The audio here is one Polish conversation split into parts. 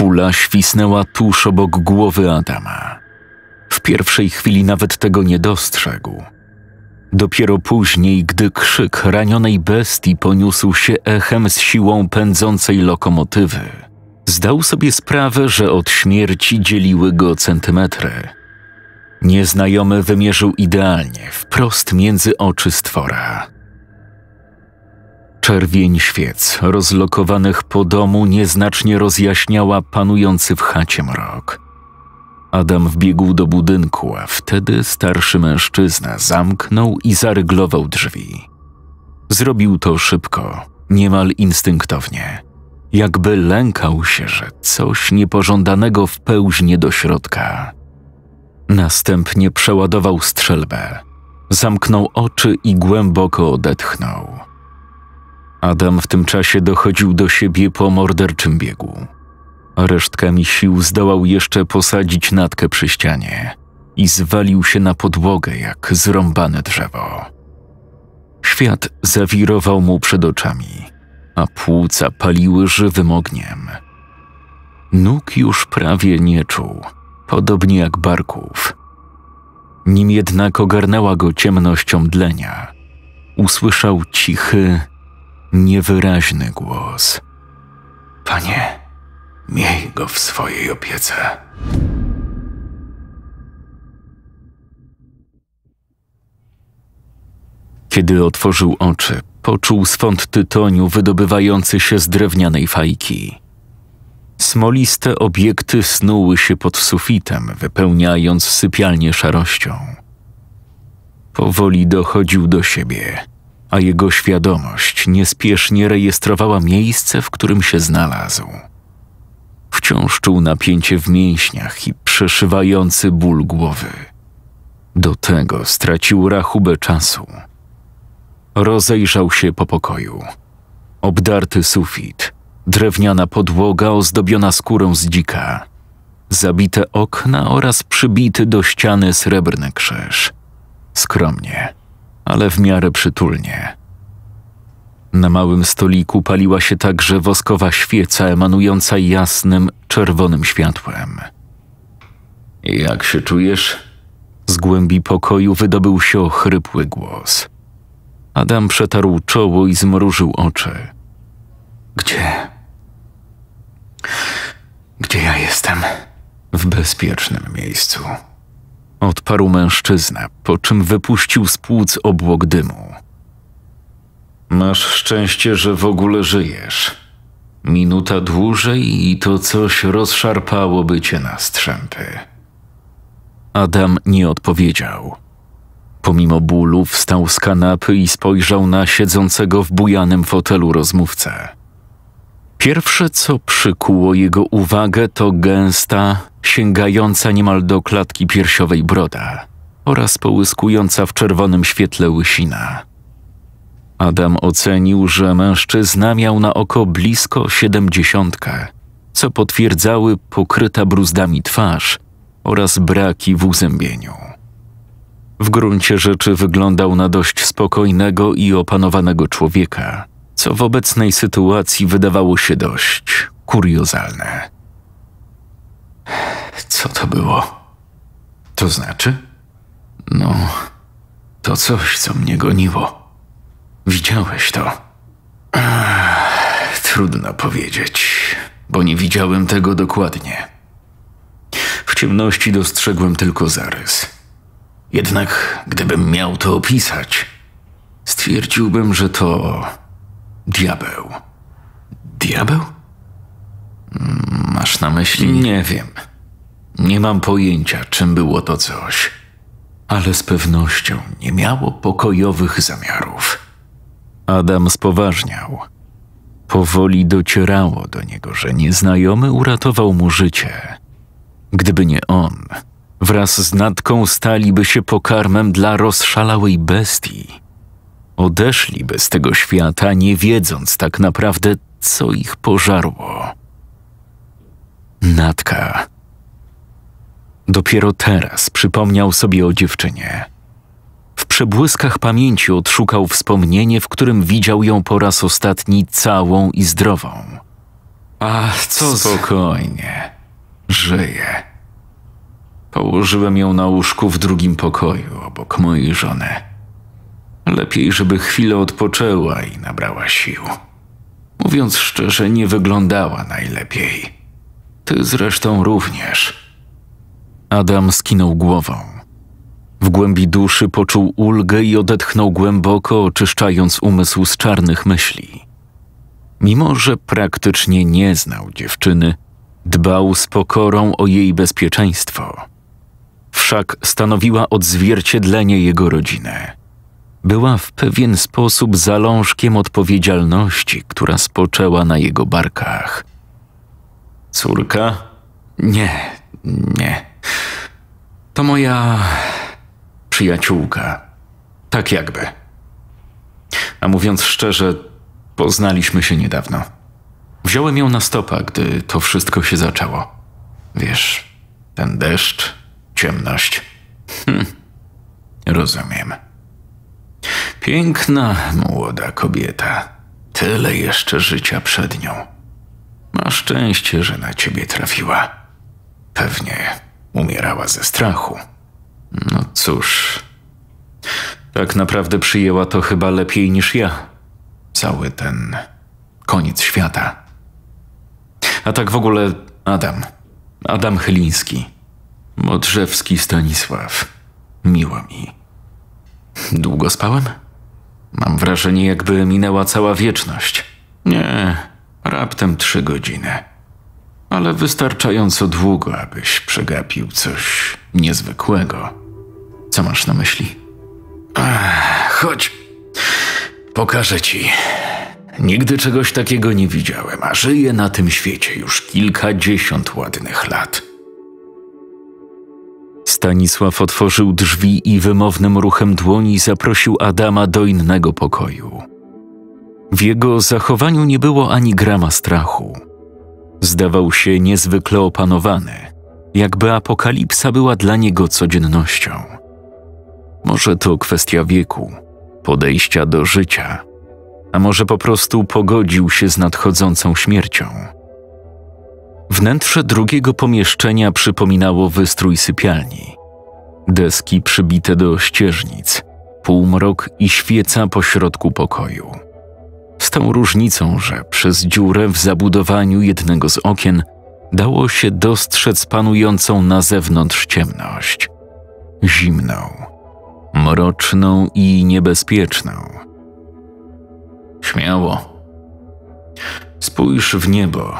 Kula świsnęła tuż obok głowy Adama. W pierwszej chwili nawet tego nie dostrzegł. Dopiero później, gdy krzyk ranionej bestii poniósł się echem z siłą pędzącej lokomotywy, zdał sobie sprawę, że od śmierci dzieliły go centymetry. Nieznajomy wymierzył idealnie, wprost między oczy stwora. Czerwień świec rozlokowanych po domu nieznacznie rozjaśniała panujący w chacie mrok. Adam wbiegł do budynku, a wtedy starszy mężczyzna zamknął i zaryglował drzwi. Zrobił to szybko, niemal instynktownie, jakby lękał się, że coś niepożądanego wpełźnie do środka. Następnie przeładował strzelbę, zamknął oczy i głęboko odetchnął. Adam w tym czasie dochodził do siebie po morderczym biegu. Resztkami sił zdołał jeszcze posadzić Natkę przy ścianie i zwalił się na podłogę jak zrąbane drzewo. Świat zawirował mu przed oczami, a płuca paliły żywym ogniem. Nóg już prawie nie czuł, podobnie jak barków. Nim jednak ogarnęła go ciemność omdlenia, usłyszał cichy, niewyraźny głos. Panie, miej go w swojej opiece. Kiedy otworzył oczy, poczuł swąd tytoniu wydobywający się z drewnianej fajki. Smoliste obiekty snuły się pod sufitem, wypełniając sypialnię szarością. Powoli dochodził do siebie, a jego świadomość niespiesznie rejestrowała miejsce, w którym się znalazł. Wciąż czuł napięcie w mięśniach i przeszywający ból głowy. Do tego stracił rachubę czasu. Rozejrzał się po pokoju. Obdarty sufit, drewniana podłoga ozdobiona skórą z dzika, zabite okna oraz przybity do ściany srebrny krzyż. Skromnie, ale w miarę przytulnie. Na małym stoliku paliła się także woskowa świeca emanująca jasnym, czerwonym światłem. Jak się czujesz? Z głębi pokoju wydobył się ochrypły głos. Adam przetarł czoło i zmrużył oczy. Gdzie ja jestem? W bezpiecznym miejscu. Odparł mężczyzna, po czym wypuścił z płuc obłok dymu. Masz szczęście, że w ogóle żyjesz. Minuta dłużej i to coś rozszarpałoby cię na strzępy. Adam nie odpowiedział. Pomimo bólu wstał z kanapy i spojrzał na siedzącego w bujanym fotelu rozmówcę. Pierwsze, co przykuło jego uwagę, to gęsta, sięgająca niemal do klatki piersiowej broda oraz połyskująca w czerwonym świetle łysina. Adam ocenił, że mężczyzna miał na oko blisko 70, co potwierdzały pokryta bruzdami twarz oraz braki w uzębieniu. W gruncie rzeczy wyglądał na dość spokojnego i opanowanego człowieka, co w obecnej sytuacji wydawało się dość kuriozalne. Co to było? To znaczy? No, to coś, co mnie goniło. Widziałeś to? Trudno powiedzieć, bo nie widziałem tego dokładnie. W ciemności dostrzegłem tylko zarys. Jednak gdybym miał to opisać, stwierdziłbym, że to diabeł. Diabeł? Masz na myśli? Nie wiem. Nie mam pojęcia, czym było to coś. Ale z pewnością nie miało pokojowych zamiarów. Adam spoważniał. Powoli docierało do niego, że nieznajomy uratował mu życie. Gdyby nie on, wraz z Natką staliby się pokarmem dla rozszalałej bestii. Odeszliby z tego świata, nie wiedząc tak naprawdę, co ich pożarło. Natka. Dopiero teraz przypomniał sobie o dziewczynie. W przebłyskach pamięci odszukał wspomnienie, w którym widział ją po raz ostatni całą i zdrową. A co? Spokojnie. Żyje. Położyłem ją na łóżku w drugim pokoju obok mojej żony. Lepiej, żeby chwilę odpoczęła i nabrała sił. Mówiąc szczerze, nie wyglądała najlepiej. Ty zresztą również. Adam skinął głową. W głębi duszy poczuł ulgę i odetchnął głęboko, oczyszczając umysł z czarnych myśli. Mimo że praktycznie nie znał dziewczyny, dbał z pokorą o jej bezpieczeństwo. Wszak stanowiła odzwierciedlenie jego rodziny. Była w pewien sposób zalążkiem odpowiedzialności, która spoczęła na jego barkach. Córka? Nie. To moja przyjaciółka. Tak jakby. A mówiąc szczerze, poznaliśmy się niedawno. Wziąłem ją na stopa, gdy to wszystko się zaczęło. Wiesz, ten deszcz, ciemność. Rozumiem. Piękna, młoda kobieta. Tyle jeszcze życia przed nią. Ma szczęście, że na ciebie trafiła. Pewnie umierała ze strachu. No cóż, tak naprawdę przyjęła to chyba lepiej niż ja. Cały ten koniec świata. A tak w ogóle Adam Chyliński. Modrzewski Stanisław. Miło mi. Długo spałem? Mam wrażenie, jakby minęła cała wieczność. Nie, raptem 3 godziny. Ale wystarczająco długo, abyś przegapił coś niezwykłego. Co masz na myśli? Chodź, pokażę ci. Nigdy czegoś takiego nie widziałem, a żyję na tym świecie już kilkadziesiąt ładnych lat. Stanisław otworzył drzwi i wymownym ruchem dłoni zaprosił Adama do innego pokoju. W jego zachowaniu nie było ani grama strachu. Zdawał się niezwykle opanowany, jakby apokalipsa była dla niego codziennością. Może to kwestia wieku, podejścia do życia, a może po prostu pogodził się z nadchodzącą śmiercią. Wnętrze drugiego pomieszczenia przypominało wystrój sypialni. Deski przybite do ścieżnic, półmrok i świeca pośrodku pokoju. Z tą różnicą, że przez dziurę w zabudowaniu jednego z okien dało się dostrzec panującą na zewnątrz ciemność. Zimną, mroczną i niebezpieczną. Śmiało. Spójrz w niebo.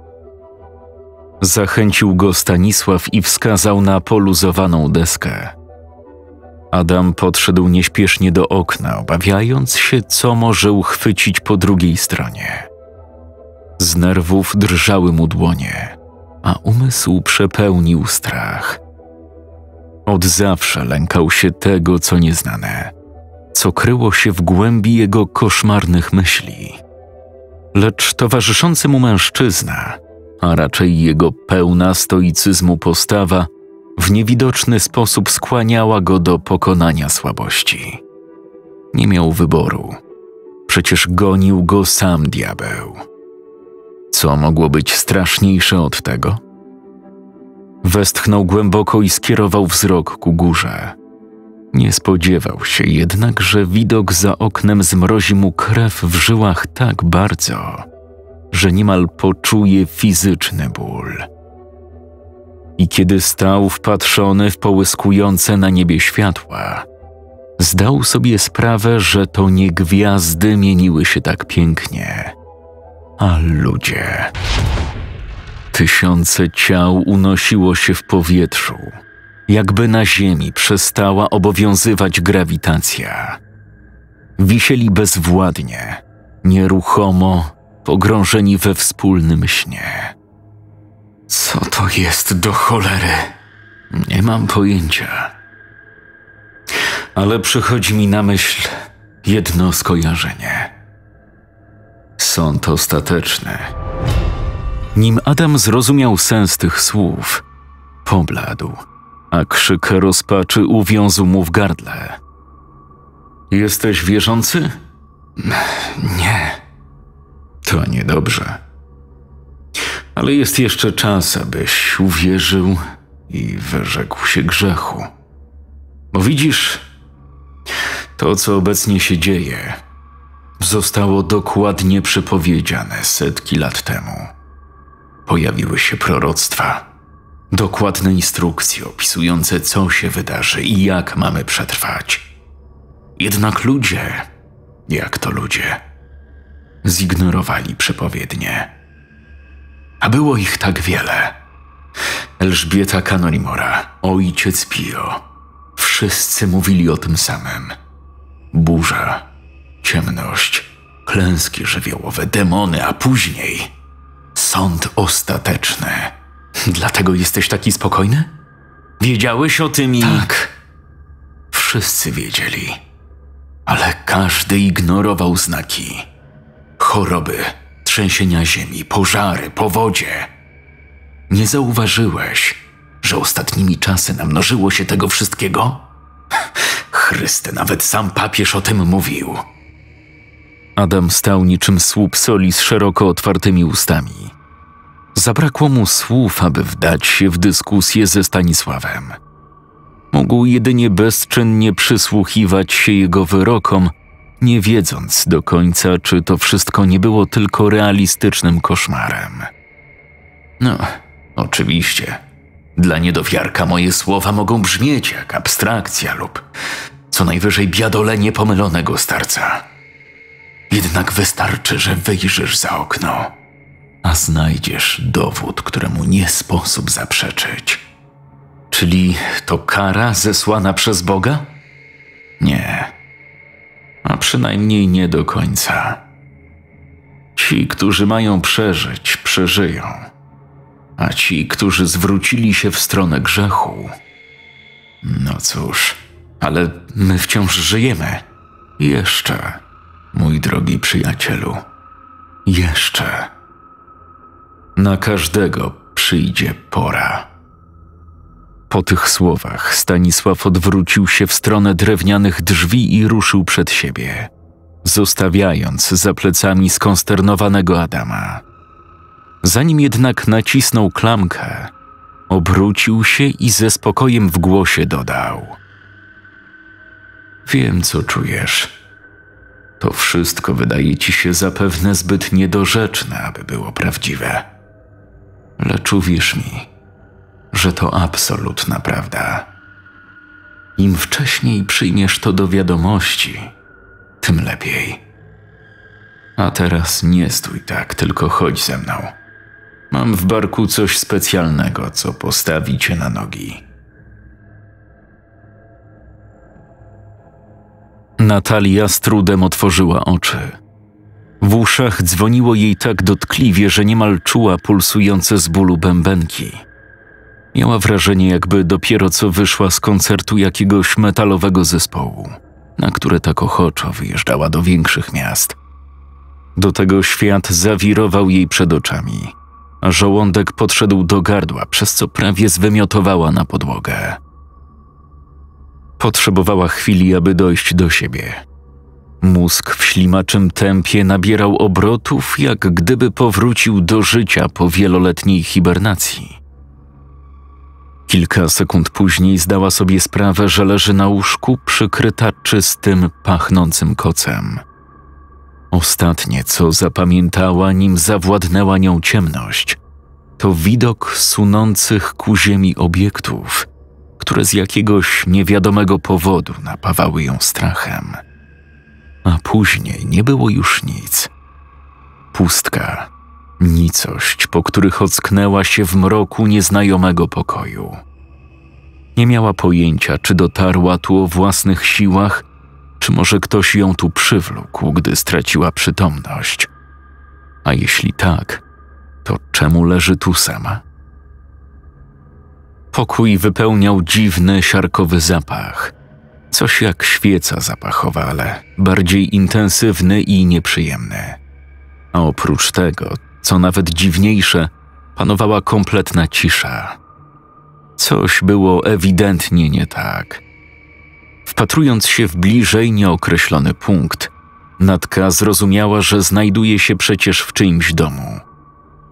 Zachęcił go Stanisław i wskazał na poluzowaną deskę. Adam podszedł nieśpiesznie do okna, obawiając się, co może uchwycić po drugiej stronie. Z nerwów drżały mu dłonie, a umysł przepełnił strach. Od zawsze lękał się tego, co nieznane, co kryło się w głębi jego koszmarnych myśli. Lecz towarzyszący mu mężczyzna, a raczej jego pełna stoicyzmu postawa, w niewidoczny sposób skłaniała go do pokonania słabości. Nie miał wyboru. Przecież gonił go sam diabeł. Co mogło być straszniejsze od tego? Westchnął głęboko i skierował wzrok ku górze. Nie spodziewał się jednak, że widok za oknem zmrozi mu krew w żyłach tak bardzo, że niemal poczuje fizyczny ból. I kiedy stał wpatrzony w połyskujące na niebie światła, zdał sobie sprawę, że to nie gwiazdy mieniły się tak pięknie, a ludzie. Tysiące ciał unosiło się w powietrzu, jakby na ziemi przestała obowiązywać grawitacja. Wisieli bezwładnie, nieruchomo, pogrążeni we wspólnym śnie. Co to jest do cholery? Nie mam pojęcia. Ale przychodzi mi na myśl jedno skojarzenie. Sąd ostateczny. Nim Adam zrozumiał sens tych słów, pobladł, a krzyk rozpaczy uwiązł mu w gardle. Jesteś wierzący? Nie. To niedobrze. Ale jest jeszcze czas, abyś uwierzył i wyrzekł się grzechu. Bo widzisz, to, co obecnie się dzieje, zostało dokładnie przepowiedziane setki lat temu. Pojawiły się proroctwa, dokładne instrukcje opisujące, co się wydarzy i jak mamy przetrwać. Jednak ludzie, jak to ludzie, zignorowali przepowiednie. A było ich tak wiele. Elżbieta Canorimora, ojciec Pio, wszyscy mówili o tym samym. Burza, ciemność, klęski żywiołowe, demony, a później sąd ostateczny. Dlatego jesteś taki spokojny? Wiedziałeś o tym i... Tak. Wszyscy wiedzieli. Ale każdy ignorował znaki. Choroby, trzęsienia ziemi, pożary, powodzie. Nie zauważyłeś, że ostatnimi czasy namnożyło się tego wszystkiego? Chryste, nawet sam papież o tym mówił. Adam stał niczym słup soli z szeroko otwartymi ustami. Zabrakło mu słów, aby wdać się w dyskusję ze Stanisławem. Mógł jedynie bezczynnie przysłuchiwać się jego wyrokom, nie wiedząc do końca, czy to wszystko nie było tylko realistycznym koszmarem. No, oczywiście. Dla niedowiarka moje słowa mogą brzmieć jak abstrakcja lub co najwyżej biadolenie pomylonego starca. Jednak wystarczy, że wyjrzysz za okno, a znajdziesz dowód, któremu nie sposób zaprzeczyć. Czyli to kara zesłana przez Boga? Nie. A przynajmniej nie do końca. Ci, którzy mają przeżyć, przeżyją. A ci, którzy zwrócili się w stronę grzechu... No cóż, ale my wciąż żyjemy. Jeszcze, mój drogi przyjacielu. Jeszcze. Na każdego przyjdzie pora. Po tych słowach Stanisław odwrócił się w stronę drewnianych drzwi i ruszył przed siebie, zostawiając za plecami skonsternowanego Adama. Zanim jednak nacisnął klamkę, obrócił się i ze spokojem w głosie dodał: Wiem, co czujesz. To wszystko wydaje ci się zapewne zbyt niedorzeczne, aby było prawdziwe. Lecz uwierz mi, że to absolutna prawda. Im wcześniej przyjmiesz to do wiadomości, tym lepiej. A teraz nie stój tak, tylko chodź ze mną. Mam w barku coś specjalnego, co postawi cię na nogi. Natalia z trudem otworzyła oczy. W uszach dzwoniło jej tak dotkliwie, że niemal czuła pulsujące z bólu bębenki. Miała wrażenie, jakby dopiero co wyszła z koncertu jakiegoś metalowego zespołu, na które tak ochoczo wyjeżdżała do większych miast. Do tego świat zawirował jej przed oczami, a żołądek podszedł do gardła, przez co prawie zwymiotowała na podłogę. Potrzebowała chwili, aby dojść do siebie. Mózg w ślimaczym tempie nabierał obrotów, jak gdyby powrócił do życia po wieloletniej hibernacji. Kilka sekund później zdała sobie sprawę, że leży na łóżku przykryta czystym, pachnącym kocem. Ostatnie, co zapamiętała, nim zawładnęła nią ciemność, to widok sunących ku ziemi obiektów, które z jakiegoś niewiadomego powodu napawały ją strachem. A później nie było już nic. Pustka, nicość, po których ocknęła się w mroku nieznajomego pokoju. Nie miała pojęcia, czy dotarła tu o własnych siłach, czy może ktoś ją tu przywlókł, gdy straciła przytomność. A jeśli tak, to czemu leży tu sama? Pokój wypełniał dziwny, siarkowy zapach. Coś jak świeca zapachowa, ale bardziej intensywny i nieprzyjemny. A oprócz tego, co nawet dziwniejsze, panowała kompletna cisza. Coś było ewidentnie nie tak. Wpatrując się w bliżej nieokreślony punkt, Natka zrozumiała, że znajduje się przecież w czyimś domu. W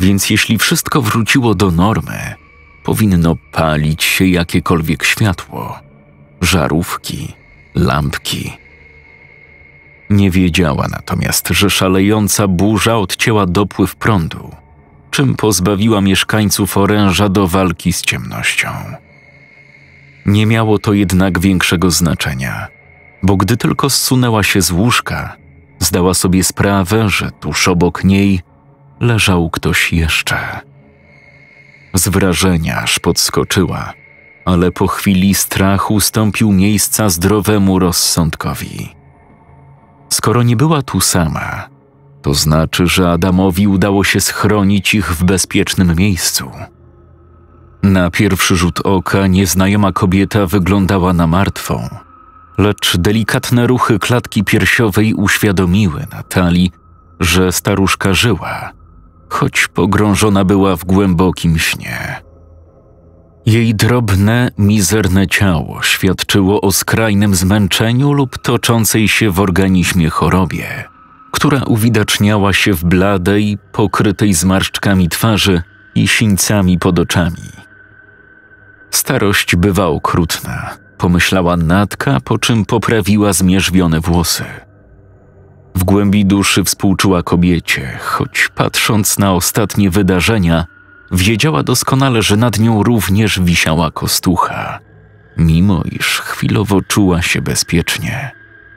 Więc jeśli wszystko wróciło do normy, powinno palić się jakiekolwiek światło, żarówki, lampki. Nie wiedziała natomiast, że szalejąca burza odcięła dopływ prądu, czym pozbawiła mieszkańców oręża do walki z ciemnością. Nie miało to jednak większego znaczenia, bo gdy tylko zsunęła się z łóżka, zdała sobie sprawę, że tuż obok niej leżał ktoś jeszcze. Z wrażenia aż podskoczyła, ale po chwili strach ustąpił miejsca zdrowemu rozsądkowi. Skoro nie była tu sama, to znaczy, że Adamowi udało się schronić ich w bezpiecznym miejscu. Na pierwszy rzut oka nieznajoma kobieta wyglądała na martwą, lecz delikatne ruchy klatki piersiowej uświadomiły Natalii, że staruszka żyła, choć pogrążona była w głębokim śnie. Jej drobne, mizerne ciało świadczyło o skrajnym zmęczeniu lub toczącej się w organizmie chorobie, która uwidaczniała się w bladej, pokrytej zmarszczkami twarzy i sińcami pod oczami. Starość bywa okrutna, pomyślała Natka, po czym poprawiła zmierzwione włosy. W głębi duszy współczuła kobiecie, choć patrząc na ostatnie wydarzenia, wiedziała doskonale, że nad nią również wisiała kostucha, mimo iż chwilowo czuła się bezpiecznie.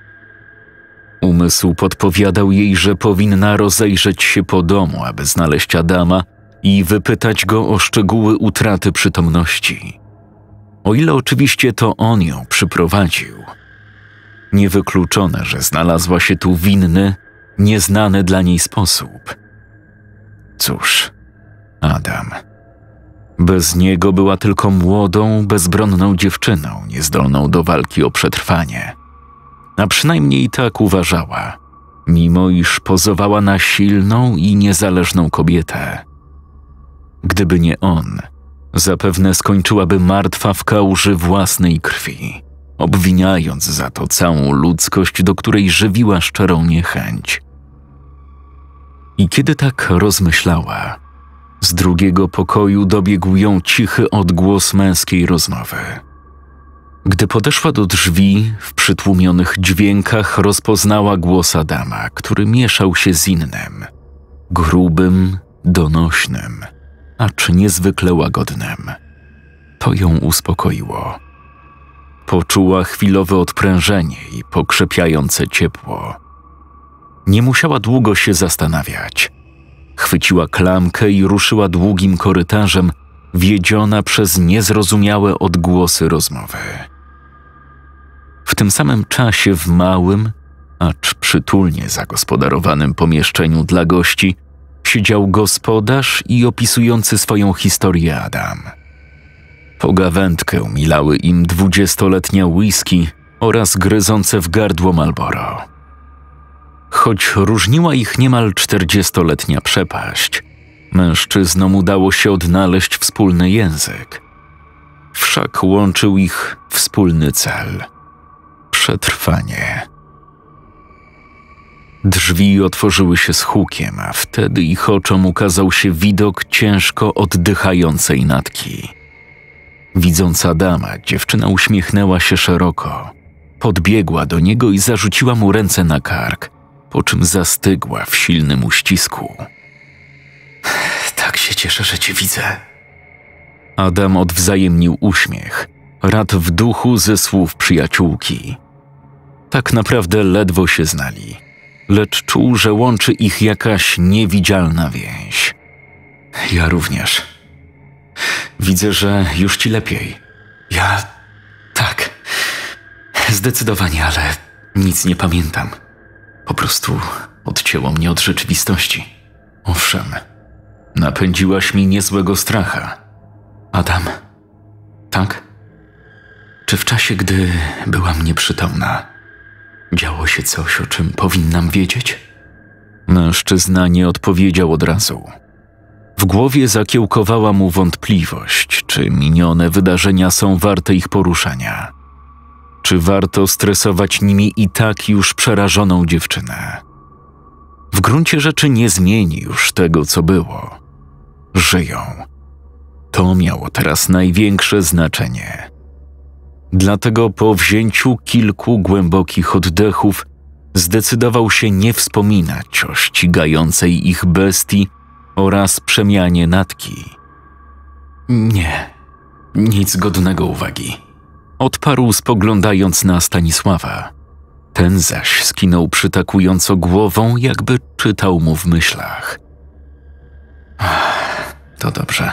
Umysł podpowiadał jej, że powinna rozejrzeć się po domu, aby znaleźć Adama i wypytać go o szczegóły utraty przytomności. O ile oczywiście to on ją przyprowadził. Niewykluczone, że znalazła się tu w inny, nieznany dla niej sposób. Cóż, Adam. Bez niego była tylko młodą, bezbronną dziewczyną, niezdolną do walki o przetrwanie. A przynajmniej tak uważała, mimo iż pozowała na silną i niezależną kobietę. Gdyby nie on, zapewne skończyłaby martwa w kałuży własnej krwi, obwiniając za to całą ludzkość, do której żywiła szczerą niechęć. I kiedy tak rozmyślała, z drugiego pokoju dobiegł ją cichy odgłos męskiej rozmowy. Gdy podeszła do drzwi, w przytłumionych dźwiękach rozpoznała głos Adama, który mieszał się z innym, grubym, donośnym, acz niezwykle łagodnym. To ją uspokoiło. Poczuła chwilowe odprężenie i pokrzepiające ciepło. Nie musiała długo się zastanawiać. Chwyciła klamkę i ruszyła długim korytarzem, wiedziona przez niezrozumiałe odgłosy rozmowy. W tym samym czasie w małym, acz przytulnie zagospodarowanym pomieszczeniu dla gości siedział gospodarz i opisujący swoją historię Adam. Pogawędkę milały im 20-letnia whisky oraz gryzące w gardło Marlboro. Choć różniła ich niemal 40-letnia przepaść, mężczyznom udało się odnaleźć wspólny język. Wszak łączył ich wspólny cel – przetrwanie. Drzwi otworzyły się z hukiem, a wtedy ich oczom ukazał się widok ciężko oddychającej Natki. Widząc Adama, dziewczyna uśmiechnęła się szeroko, podbiegła do niego i zarzuciła mu ręce na kark, po czym zastygła w silnym uścisku. Tak się cieszę, że cię widzę. Adam odwzajemnił uśmiech, rad w duchu ze słów przyjaciółki. Tak naprawdę ledwo się znali, lecz czuł, że łączy ich jakaś niewidzialna więź. Ja również. Widzę, że już ci lepiej. Ja... tak. Zdecydowanie, ale nic nie pamiętam. Po prostu odcięło mnie od rzeczywistości. Owszem, napędziłaś mi niezłego stracha. Adam, tak? Czy w czasie, gdy byłam nieprzytomna, działo się coś, o czym powinnam wiedzieć? Mężczyzna nie odpowiedział od razu. W głowie zakiełkowała mu wątpliwość, czy minione wydarzenia są warte ich poruszania. Czy warto stresować nimi i tak już przerażoną dziewczynę? W gruncie rzeczy nie zmieni już tego, co było. żyją. To miało teraz największe znaczenie. Dlatego po wzięciu kilku głębokich oddechów zdecydował się nie wspominać o ścigającej ich bestii oraz przemianie Natki. Nie, nic godnego uwagi. Odparł, spoglądając na Stanisława. Ten zaś skinął przytakująco głową, jakby czytał mu w myślach. To dobrze.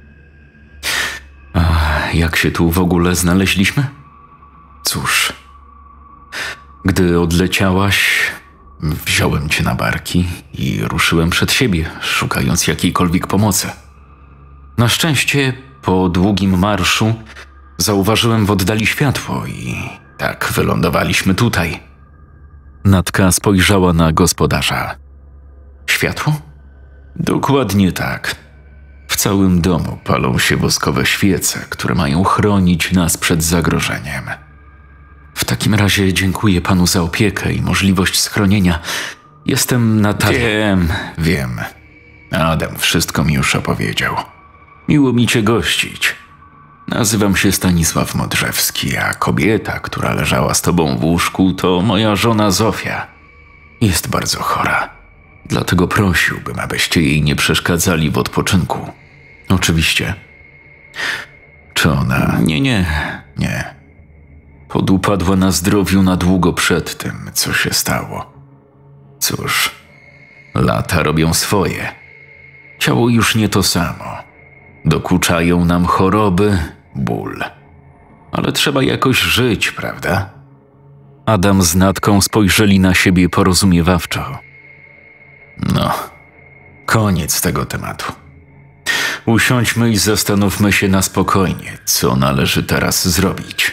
A jak się tu w ogóle znaleźliśmy? Cóż, gdy odleciałaś, wziąłem cię na barki i ruszyłem przed siebie, szukając jakiejkolwiek pomocy. Na szczęście, po długim marszu, zauważyłem w oddali światło i tak wylądowaliśmy tutaj. Natka spojrzała na gospodarza. Światło? Dokładnie tak. W całym domu palą się woskowe świece, które mają chronić nas przed zagrożeniem. W takim razie dziękuję panu za opiekę i możliwość schronienia. Jestem Natalia. Wiem. Adam wszystko mi już opowiedział. Miło mi cię gościć. Nazywam się Stanisław Modrzewski, a kobieta, która leżała z tobą w łóżku, to moja żona Zofia. Jest bardzo chora. Dlatego prosiłbym, abyście jej nie przeszkadzali w odpoczynku. Oczywiście. Czy ona... Nie. Podupadła na zdrowiu na długo przed tym, co się stało. Cóż, lata robią swoje. Ciało już nie to samo. Dokuczają nam choroby, ból. Ale trzeba jakoś żyć, prawda? Adam z Natką spojrzeli na siebie porozumiewawczo. No, koniec tego tematu. Usiądźmy i zastanówmy się na spokojnie, co należy teraz zrobić.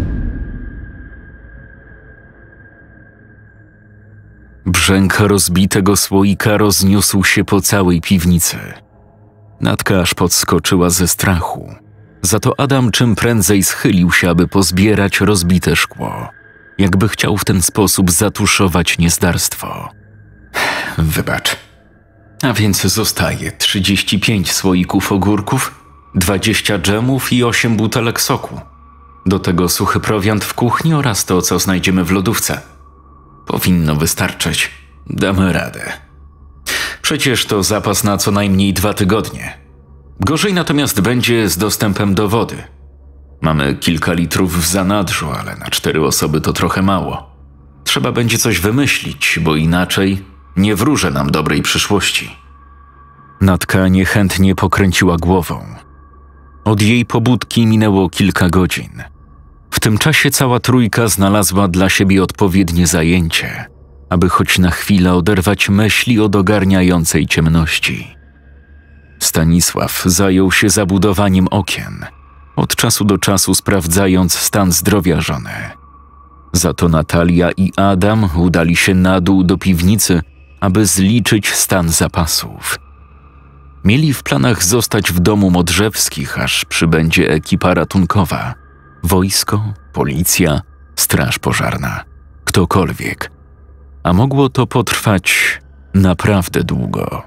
Brzęk rozbitego słoika rozniósł się po całej piwnicy. Natka aż podskoczyła ze strachu. Za to Adam czym prędzej schylił się, aby pozbierać rozbite szkło. Jakby chciał w ten sposób zatuszować niezdarstwo. Wybacz. A więc zostaje 35 słoików ogórków, 20 dżemów i 8 butelek soku. Do tego suchy prowiant w kuchni oraz to, co znajdziemy w lodówce. Powinno wystarczyć. Damy radę. Przecież to zapas na co najmniej 2 tygodnie. Gorzej natomiast będzie z dostępem do wody. Mamy kilka litrów w zanadrzu, ale na 4 osoby to trochę mało. Trzeba będzie coś wymyślić, bo inaczej nie wróży nam dobrej przyszłości. Natka niechętnie pokręciła głową. Od jej pobudki minęło kilka godzin. W tym czasie cała trójka znalazła dla siebie odpowiednie zajęcie, aby choć na chwilę oderwać myśli od ogarniającej ciemności. Stanisław zajął się zabudowaniem okien, od czasu do czasu sprawdzając stan zdrowia żony. Za to Natalia i Adam udali się na dół do piwnicy, aby zliczyć stan zapasów. Mieli w planach zostać w domu Modrzewskich, aż przybędzie ekipa ratunkowa. Wojsko, policja, straż pożarna, ktokolwiek. A mogło to potrwać naprawdę długo.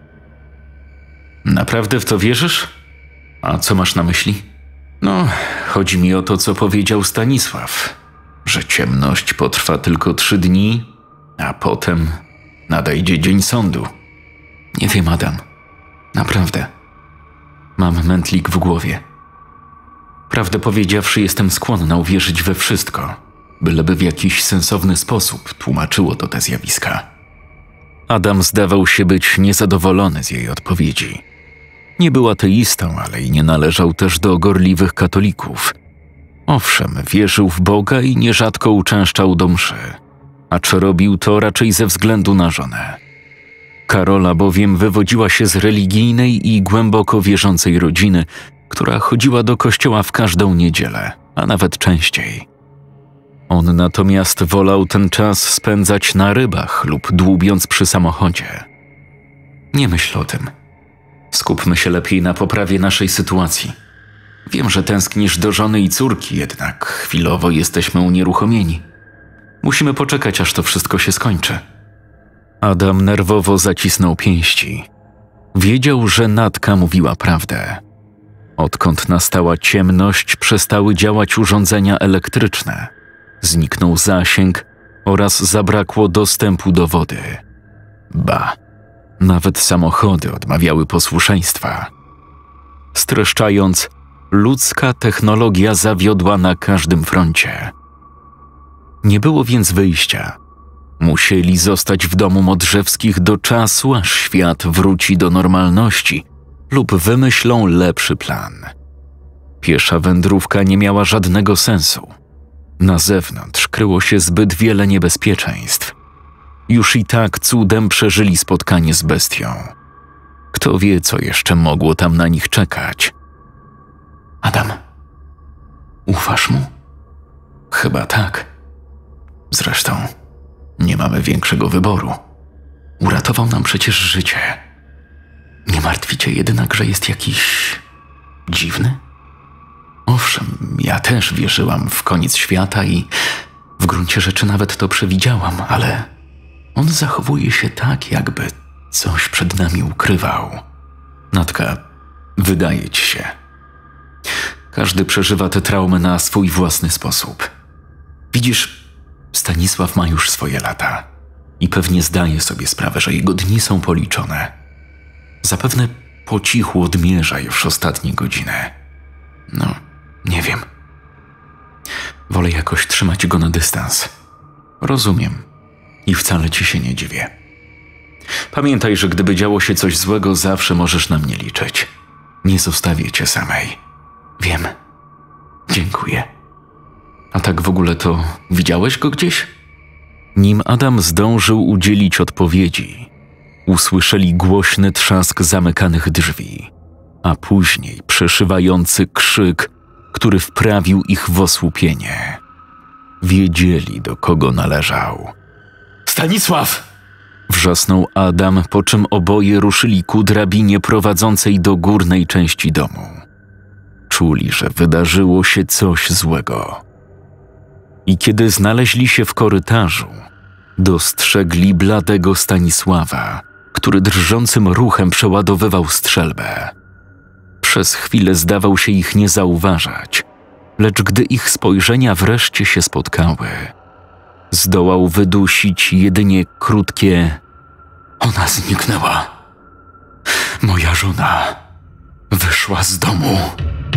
Naprawdę w to wierzysz? A co masz na myśli? No, chodzi mi o to, co powiedział Stanisław, że ciemność potrwa tylko 3 dni, a potem nadejdzie dzień sądu. Nie wiem, Adam. Naprawdę. Mam mętlik w głowie. Prawdę powiedziawszy, jestem skłonna uwierzyć we wszystko, byleby w jakiś sensowny sposób tłumaczyło to te zjawiska. Adam zdawał się być niezadowolony z jej odpowiedzi. Nie był ateistą, ale i nie należał też do gorliwych katolików. Owszem, wierzył w Boga i nierzadko uczęszczał do mszy, acz robił to raczej ze względu na żonę. Karola bowiem wywodziła się z religijnej i głęboko wierzącej rodziny, która chodziła do kościoła w każdą niedzielę, a nawet częściej. On natomiast wolał ten czas spędzać na rybach lub dłubiąc przy samochodzie. Nie myśl o tym. Skupmy się lepiej na poprawie naszej sytuacji. Wiem, że tęsknisz do żony i córki, jednak chwilowo jesteśmy unieruchomieni. Musimy poczekać, aż to wszystko się skończy. Adam nerwowo zacisnął pięści. Wiedział, że Natka mówiła prawdę. Odkąd nastała ciemność, przestały działać urządzenia elektryczne. Zniknął zasięg oraz zabrakło dostępu do wody. Ba, nawet samochody odmawiały posłuszeństwa. Streszczając, ludzka technologia zawiodła na każdym froncie. Nie było więc wyjścia. Musieli zostać w domu Modrzewskich do czasu, aż świat wróci do normalności lub wymyślą lepszy plan. Piesza wędrówka nie miała żadnego sensu. Na zewnątrz kryło się zbyt wiele niebezpieczeństw. Już i tak cudem przeżyli spotkanie z bestią. Kto wie, co jeszcze mogło tam na nich czekać. Adam, ufasz mu? Chyba tak. Zresztą nie mamy większego wyboru. Uratował nam przecież życie. Nie martwicie jednak, że jest jakiś dziwny? Owszem, ja też wierzyłam w koniec świata i w gruncie rzeczy nawet to przewidziałam, ale on zachowuje się tak, jakby coś przed nami ukrywał. Natka, wydaje ci się. Każdy przeżywa te traumy na swój własny sposób. Widzisz, Stanisław ma już swoje lata i pewnie zdaje sobie sprawę, że jego dni są policzone. Zapewne po cichu odmierza już ostatnie godziny. No, nie wiem. Wolę jakoś trzymać go na dystans. Rozumiem i wcale ci się nie dziwię. Pamiętaj, że gdyby działo się coś złego, zawsze możesz na mnie liczyć. Nie zostawię cię samej. Wiem. Dziękuję. A tak w ogóle to widziałeś go gdzieś? Nim Adam zdążył udzielić odpowiedzi, usłyszeli głośny trzask zamykanych drzwi, a później przeszywający krzyk, który wprawił ich w osłupienie. Wiedzieli, do kogo należał. Stanisław! Wrzasnął Adam, po czym oboje ruszyli ku drabinie prowadzącej do górnej części domu. Czuli, że wydarzyło się coś złego. I kiedy znaleźli się w korytarzu, dostrzegli bladego Stanisława, który drżącym ruchem przeładowywał strzelbę. Przez chwilę zdawał się ich nie zauważać, lecz gdy ich spojrzenia wreszcie się spotkały, zdołał wydusić jedynie krótkie: ona zniknęła. Moja żona wyszła z domu.